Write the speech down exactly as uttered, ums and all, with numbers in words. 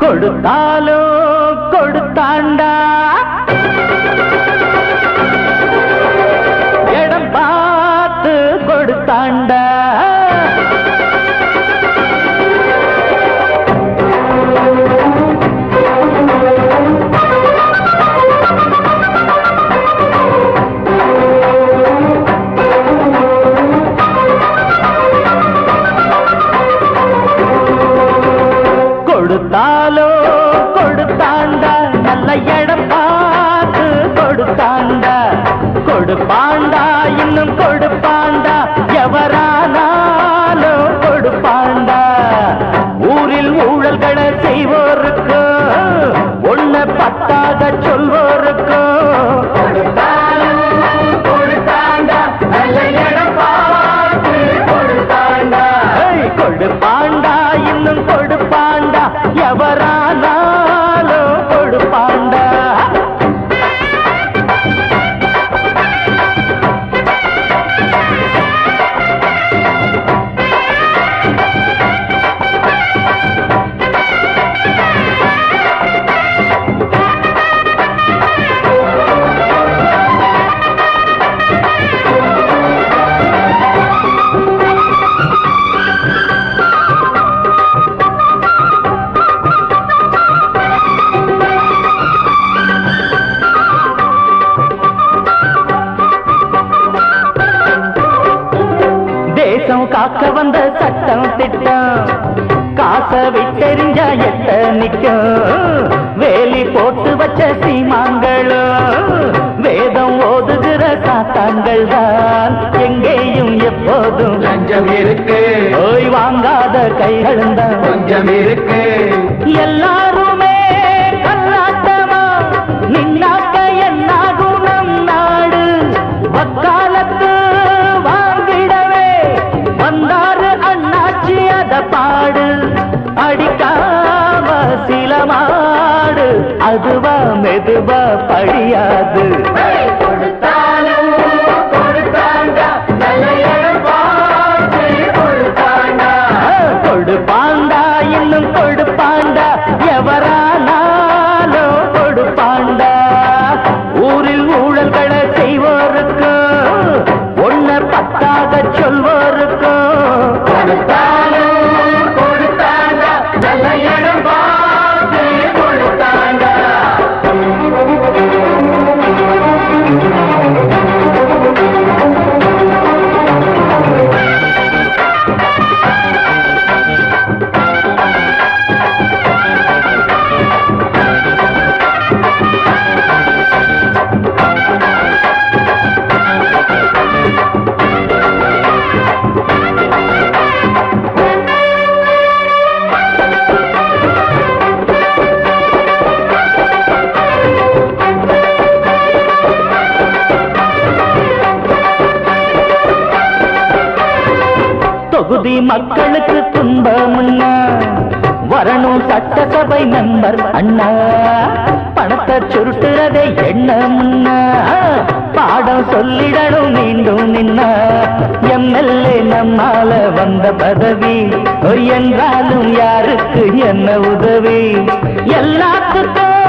கொடுத்தாலோ கொடுத்தாண்டா இடம் பார்த்து கொடுத்தாண்டா கொடுத்தாலோ கொடுத்தாண்டா நல்ல இடம் பார்த்து கொடுத்தாண்டா கொடுப்பாண்டா இன்னும் கொடுப்பாண்டா எவரானாலோ கொடுப்பாண்டா ஊரில் ஊழல்களை செய்வோருக்கு ஒன்ன பத்தாக சொல்வோருக்கு கொடுத்தாண்டா நல்ல இடம் பார்த்து கொடுத்தாண்டா கொடுப்பாண்டா இன்னும் கொடுப்பாண்டா எவரானாலோ கொடுப்பாண்டா காக்க வந்த சட்டம் திட்டம் காசை விட்டெறிஞ்ச எட்ட நிக்கும் வேலி போட்டு வச்ச சீமாங்களும் வேதம் ஓதுகிற சாத்தாங்கள் தான் எங்கேயும் எப்போதும் லஞ்சம் இருக்கு ஓய் வாங்காத கைகளும் தான் கொஞ்சம் இருக்கு எல்லாருமே கல்லாட்டமா நின்னாக்க என்னாகும் நம் நாடு வக்காலத்து வந்தாரு அண்ணாச்சி அத பாடு அடிக்காம சில மாடு அதுவா மெதுவா படியாது கொடுத்தாலும் கொடுத்தாண்டா நல்ல இடம் பார்த்து கொடுத்தாண்டா கொடுப்பாண்டா இன்னும் கொடுப்பாண்டா எவரானாலோ கொடுப்பாண்டா ஊரில் ஊழல்களை செய்வோருக்கு ஒன்ன பத்தாக சொல்வோருக்கு கொடுத்தாலும் கொடுத்தாண்டா நல்ல இடம் பார்த்து கொடுத்தாண்டா தொகுதி மக்களுக்கு துன்பம்னா வரணும் சட்டசபை மெம்பர் அண்ணா பணத்தை சுருட்டுறதை எண்ணம்னா பாடம் சொல்லிடணும் மீண்டும் நின்னா எம்எல்ஏ நம்மால வந்த பதவி என்றாலும் யாருக்கு என்ன உதவி எல்லாத்துக்கும்